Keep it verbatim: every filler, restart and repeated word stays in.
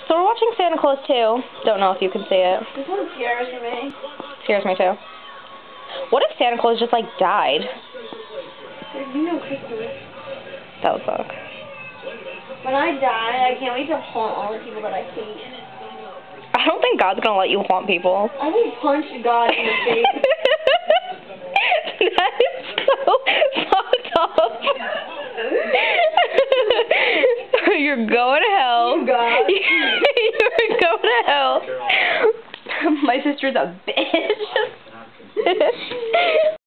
So we're watching Santa Claus two. Don't know if you can see it. This one scares me. Scares me too. What if Santa Claus just like died? You know Christmas. That would suck. When I die, I can't wait to haunt all the people that I hate. I don't think God's gonna let you haunt people. I will punch God in the face. That is so fucked up. You're going to hell. You God. You're going to hell. My sister's a bitch.